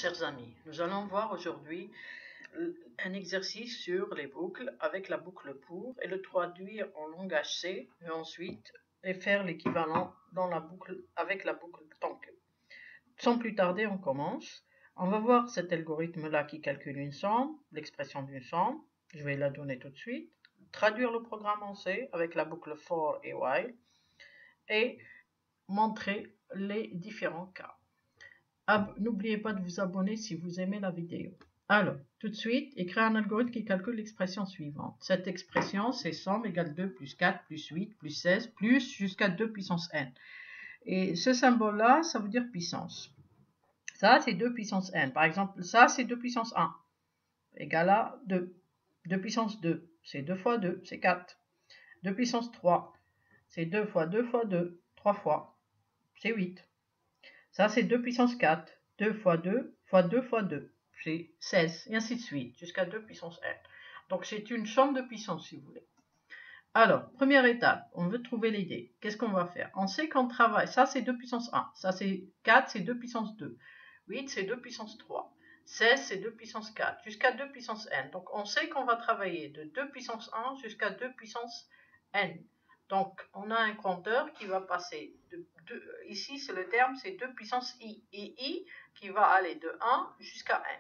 chers amis, nous allons voir aujourd'hui un exercice sur les boucles avec la boucle pour et le traduire en langage C et ensuite faire l'équivalent dans la boucle avec la boucle. Donc, sans plus tarder, on commence. On va voir cet algorithme-là qui calcule une somme, l'expression d'une somme. Je vais la donner tout de suite. Traduire le programme en C avec la boucle for et while et montrer les différents cas. N'oubliez pas de vous abonner si vous aimez la vidéo. Alors, tout de suite, écrire un algorithme qui calcule l'expression suivante. Cette expression, c'est somme égale 2 plus 4 plus 8 plus 16 plus jusqu'à 2 puissance n. Et ce symbole-là, ça veut dire puissance. Ça, c'est 2 puissance n. Par exemple, ça, c'est 2 puissance 1. Égal à 2. 2 puissance 2, c'est 2 fois 2, c'est 4. 2 puissance 3, c'est 2 fois 2 fois 2, 3 fois, c'est 8. Ça, c'est 2 puissance 4. 2 fois 2 fois 2 fois 2. C'est 16. Et ainsi de suite, jusqu'à 2 puissance n. Donc, c'est une somme de puissance, si vous voulez. Alors, première étape, on veut trouver l'idée. Qu'est-ce qu'on va faire? On sait qu'on travaille. Ça, c'est 2 puissance 1. Ça, c'est 4, c'est 2 puissance 2. 8, c'est 2 puissance 3. 16, c'est 2 puissance 4. Jusqu'à 2 puissance n. Donc, on sait qu'on va travailler de 2 puissance 1 jusqu'à 2 puissance n. Donc, on a un compteur qui va passer ici, c'est le terme, c'est 2 puissance i. Et i qui va aller de 1 jusqu'à n.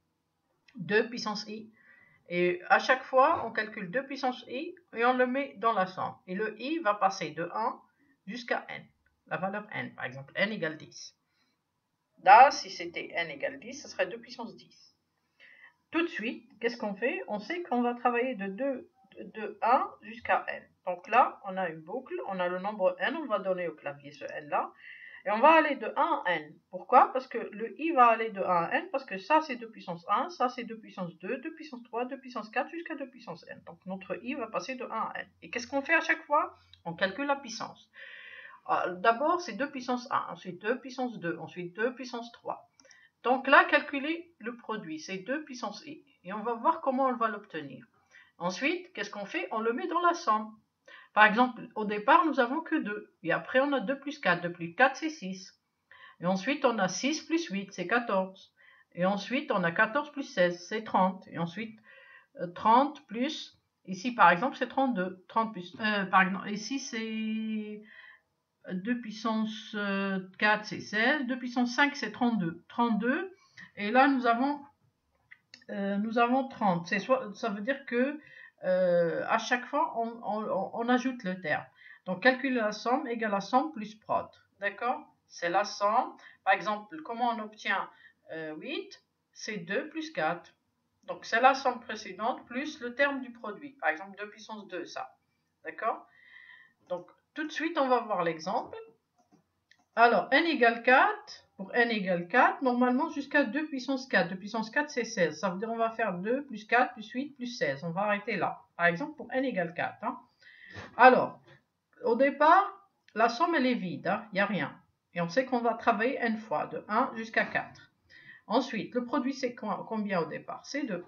2 puissance i. Et à chaque fois, on calcule 2 puissance i et on le met dans la somme. Et le i va passer de 1 jusqu'à n. La valeur n, par exemple, n égale 10. Là, si c'était n égale 10, ce serait 2 puissance 10. Tout de suite, qu'est-ce qu'on fait? On sait qu'on va travailler de 1 jusqu'à n. Donc là, on a une boucle, on a le nombre n, on va donner au clavier ce n-là, et on va aller de 1 à n. Pourquoi? Parce que le i va aller de 1 à n, parce que ça c'est 2 puissance 1, ça c'est 2 puissance 2, 2 puissance 3, 2 puissance 4, jusqu'à 2 puissance n. Donc notre i va passer de 1 à n. Et qu'est-ce qu'on fait à chaque fois? On calcule la puissance. D'abord c'est 2 puissance 1, ensuite 2 puissance 2, ensuite 2 puissance 3. Donc là, calculer le produit, c'est 2 puissance i. Et on va voir comment on va l'obtenir. Ensuite, qu'est-ce qu'on fait? On le met dans la somme. Par exemple, au départ, nous n'avons que 2. Et après, on a 2 plus 4. 2 plus 4, c'est 6. Et ensuite, on a 6 plus 8, c'est 14. Et ensuite, on a 14 plus 16, c'est 30. Et ensuite, 30 plus, ici par exemple, c'est 32. 30 plus, par exemple, ici c'est 2 puissance 4, c'est 16. 2 puissance 5, c'est 32. 32. Et là, nous avons 30. Ça veut dire que à chaque fois, on ajoute le terme. Donc, calculer la somme égale la somme plus prod. D'accord? C'est la somme. Par exemple, comment on obtient 8? C'est 2 plus 4. Donc, c'est la somme précédente plus le terme du produit. Par exemple, 2 puissance 2, ça. D'accord? Donc, tout de suite, on va voir l'exemple. Alors, n égale 4, pour n égale 4, normalement jusqu'à 2 puissance 4. 2 puissance 4, c'est 16. Ça veut dire qu'on va faire 2 plus 4 plus 8 plus 16. On va arrêter là. Par exemple, pour n égale 4. Hein. Alors, au départ, la somme, elle est vide. Hein. Il n'y a rien. Et on sait qu'on va travailler n fois, de 1 jusqu'à 4. Ensuite, le produit, c'est combien au départ? C'est 2.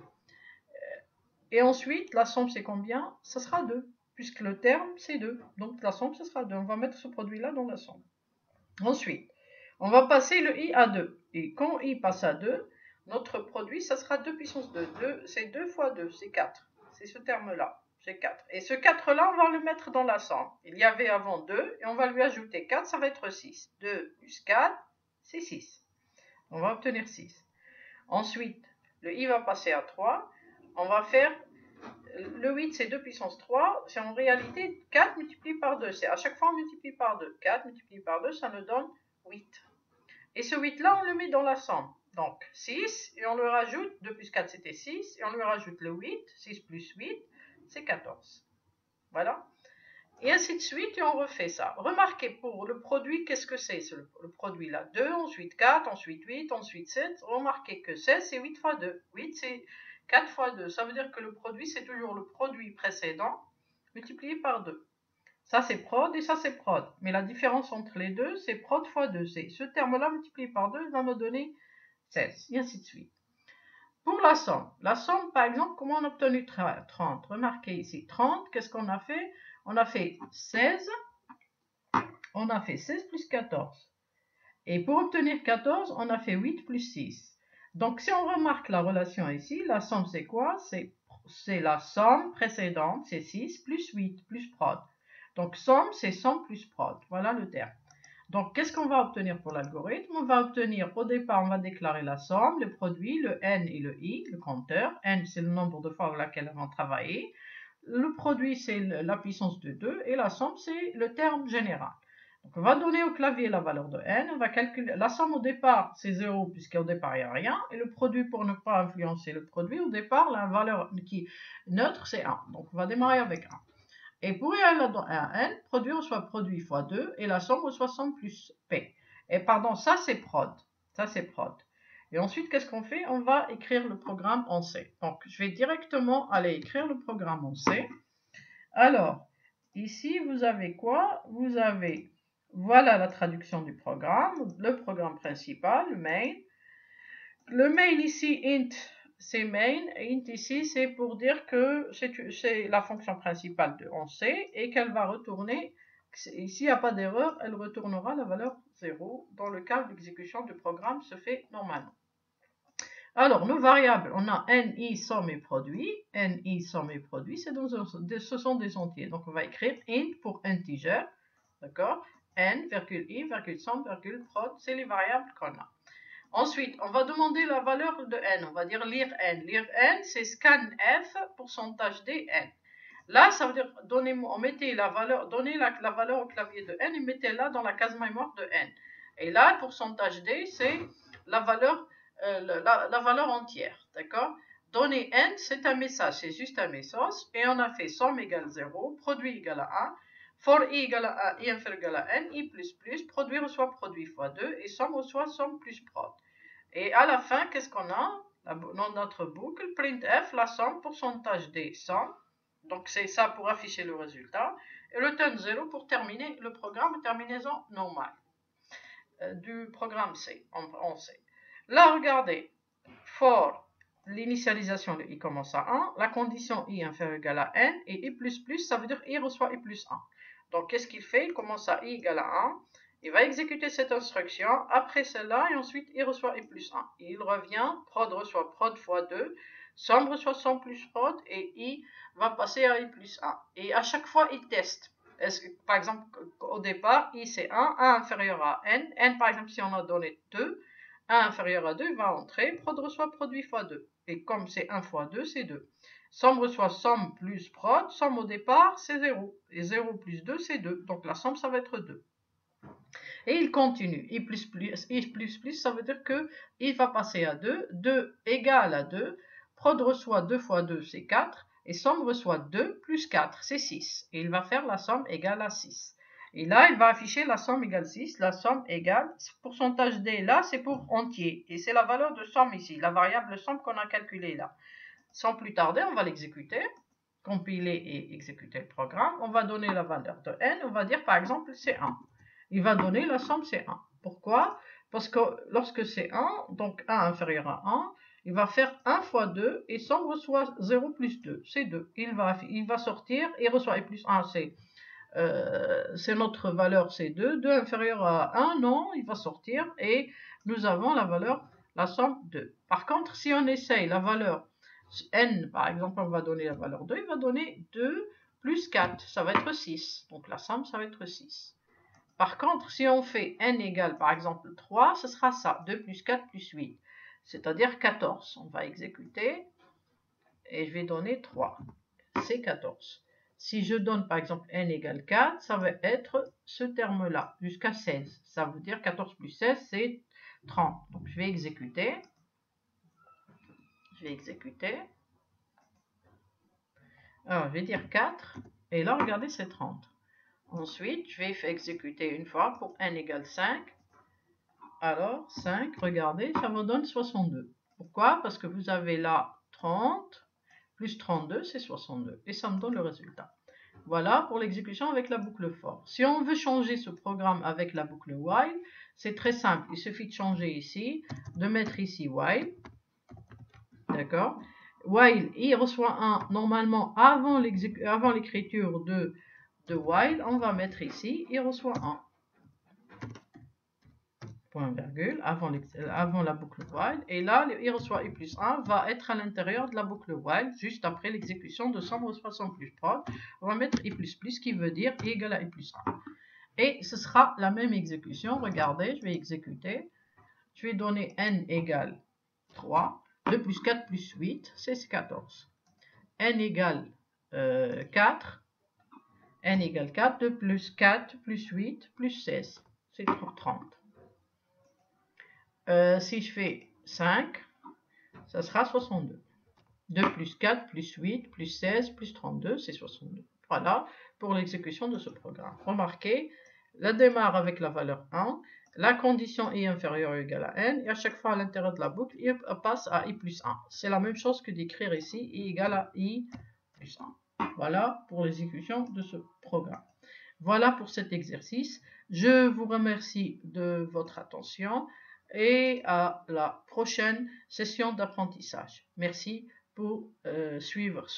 Et ensuite, la somme, c'est combien? Ça sera 2, puisque le terme, c'est 2. Donc, la somme, ce sera 2. On va mettre ce produit-là dans la somme. Ensuite, on va passer le i à 2. Et quand i passe à 2, notre produit, ça sera 2 puissance 2. 2 c'est 2 fois 2, c'est 4. C'est ce terme-là, c'est 4. Et ce 4-là, on va le mettre dans la somme. Il y avait avant 2, et on va lui ajouter 4, ça va être 6. 2 plus 4, c'est 6. On va obtenir 6. Ensuite, le i va passer à 3. On va faire... Le 8, c'est 2 puissance 3. C'est en réalité 4 multiplié par 2. C'est à chaque fois on multiplie par 2. 4 multiplié par 2, ça nous donne 8. Et ce 8-là, on le met dans la somme. Donc 6, et on lui rajoute, 2 plus 4, c'était 6, et on lui rajoute le 8. 6 plus 8, c'est 14. Voilà. Et ainsi de suite, et on refait ça. Remarquez, pour le produit, qu'est-ce que c'est le produit-là? 2, ensuite 4, ensuite 8, ensuite 7. Remarquez que 16, c'est 8 fois 2. 8, c'est 4 fois 2, ça veut dire que le produit, c'est toujours le produit précédent multiplié par 2. Ça, c'est prod et ça, c'est prod. Mais la différence entre les deux, c'est prod fois 2. C'est ce terme-là multiplié par 2 va me donner 16, et ainsi de suite. Pour la somme, par exemple, comment on a obtenu 30? Remarquez ici, 30, qu'est-ce qu'on a fait? On a fait 16, on a fait 16 plus 14. Et pour obtenir 14, on a fait 8 plus 6. Donc, si on remarque la relation ici, la somme c'est quoi? C'est la somme précédente, c'est 6 plus 8 plus prod. Donc, somme, c'est somme plus prod. Voilà le terme. Donc, qu'est-ce qu'on va obtenir pour l'algorithme? On va obtenir, au départ, on va déclarer la somme, le produit, le n et le i, le compteur. N, c'est le nombre de fois avec laquelle on va travailler. Le produit, c'est la puissance de 2 et la somme, c'est le terme général. Donc, on va donner au clavier la valeur de n, on va calculer, la somme au départ, c'est 0 puisqu'au départ, il n'y a rien, et le produit, pour ne pas influencer le produit, au départ, la valeur qui est neutre, c'est 1. Donc, on va démarrer avec 1. Et pour un n, produit reçoit produit fois 2, et la somme reçoit somme plus p. Et pardon, ça c'est prod. Ça c'est prod. Et ensuite, qu'est-ce qu'on fait? On va écrire le programme en C. Donc, je vais directement aller écrire le programme en C. Alors, ici, vous avez quoi? Vous avez, voilà la traduction du programme, le programme principal, le main. Le main ici, int, c'est main. Int ici, c'est pour dire que c'est la fonction principale de on C et qu'elle va retourner, s'il n'y a pas d'erreur, elle retournera la valeur 0 dans le cas où l'exécution du programme se fait normalement. Alors, nos variables, on a ni, somme et produit. Ni, somme et produit, ce sont des entiers. Donc, on va écrire int pour integer, d'accord? N, i, somme, prod, c'est les variables qu'on a. Ensuite, on va demander la valeur de n. On va dire lire n. Lire n, c'est scanf, pourcentage d, n. Là, ça veut dire, on mettait la valeur, donnez la valeur au clavier de n et mettez-la dans la case mémoire de n. Et là, pourcentage d, c'est la valeur, la valeur entière, d'accord? Donner n, c'est un message, c'est juste un message. Et on a fait somme égale 0, produit égale à 1. For i égale à 1, i inférieur égale à n, i plus plus, produit reçoit produit fois 2, et somme reçoit somme plus prod. Et à la fin, qu'est-ce qu'on a? Dans notre boucle, printf, la somme, pourcentage d, somme. Donc c'est ça pour afficher le résultat. Et le turn 0 pour terminer le programme, terminaison normale du programme C, en C. Là, regardez, for l'initialisation de i commence à 1, la condition i inférieure égale à n, et i plus plus, ça veut dire i reçoit i plus 1. Donc qu'est-ce qu'il fait? Il commence à i égale à 1. Il va exécuter cette instruction, après celle-là, et ensuite il reçoit i plus 1. Il revient, prod reçoit prod fois 2, somme reçoit somme plus prod, et i va passer à i plus 1. Et à chaque fois, il teste. Par exemple, au départ, i c'est 1, 1 inférieur à n. N, par exemple, si on a donné 2, 1 inférieur à 2 va entrer, prod reçoit produit fois 2. Et comme c'est 1 fois 2, c'est 2. Somme reçoit somme plus prod, somme au départ, c'est 0. Et 0 plus 2, c'est 2. Donc la somme, ça va être 2. Et il continue. I plus plus, ça veut dire que il va passer à 2. 2 égale à 2. Prod reçoit 2 fois 2, c'est 4. Et somme reçoit 2 plus 4, c'est 6. Et il va faire la somme égale à 6. Et là, il va afficher la somme égale 6. La somme égale, pourcentage D, là, c'est pour entier. Et c'est la valeur de somme ici, la variable somme qu'on a calculée là. Sans plus tarder, on va l'exécuter. Compiler et exécuter le programme. On va donner la valeur de n. On va dire, par exemple, c'est 1. Il va donner la somme, c'est 1. Pourquoi? Parce que lorsque c'est 1, donc 1 inférieur à 1, il va faire 1 fois 2 et somme reçoit 0 plus 2, c'est 2. Il va sortir et reçoit, et plus 1, c'est notre valeur, c'est 2. 2 inférieur à 1, non, il va sortir et nous avons la valeur, la somme 2. Par contre, si on essaye la valeur n, par exemple, on va donner la valeur 2, il va donner 2 plus 4, ça va être 6. Donc la somme, ça va être 6. Par contre, si on fait n égale par exemple 3, ce sera ça, 2 plus 4 plus 8, c'est-à-dire 14. On va exécuter et je vais donner 3, c'est 14. Si je donne par exemple n égale 4, ça va être ce terme-là, jusqu'à 16. Ça veut dire 14 plus 16, c'est 30. Donc je vais exécuter. Alors, je vais dire 4, et là, regardez, c'est 30. Ensuite, je vais exécuter une fois pour n égale 5. Alors, 5, regardez, ça me donne 62. Pourquoi? Parce que vous avez là 30 plus 32, c'est 62. Et ça me donne le résultat. Voilà pour l'exécution avec la boucle for. Si on veut changer ce programme avec la boucle while, c'est très simple. Il suffit de changer ici, de mettre ici while. D'accord? While, il reçoit 1 normalement avant l'écriture de while, on va mettre ici, il reçoit 1. point virgule, avant la boucle while. Et là, il reçoit i plus 1 va être à l'intérieur de la boucle while, juste après l'exécution de 100 plus prod. On va mettre i plus qui veut dire i égale à i plus 1. Et ce sera la même exécution. Regardez, je vais exécuter. Je vais donner n égale 3. 2 plus 4 plus 8, c'est 14. N égale 4. N égale 4. 2 plus 4 plus 8 plus 16, c'est 30. Si je fais 5, ça sera 62. 2 plus 4 plus 8 plus 16 plus 32, c'est 62. Voilà pour l'exécution de ce programme. Remarquez, la démarre avec la valeur 1, la condition i inférieure ou égale à n, et à chaque fois à l'intérieur de la boucle, il passe à i plus 1. C'est la même chose que d'écrire ici i égale à i plus 1. Voilà pour l'exécution de ce programme. Voilà pour cet exercice. Je vous remercie de votre attention et à la prochaine session d'apprentissage. Merci pour suivre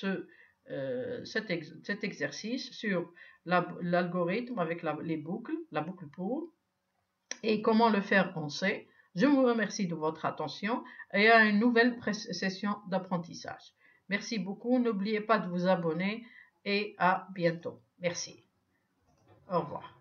cet exercice sur l'algorithme avec les boucles, la boucle pour, et comment le faire en C. Je vous remercie de votre attention et à une nouvelle session d'apprentissage. Merci beaucoup, n'oubliez pas de vous abonner et à bientôt. Merci. Au revoir.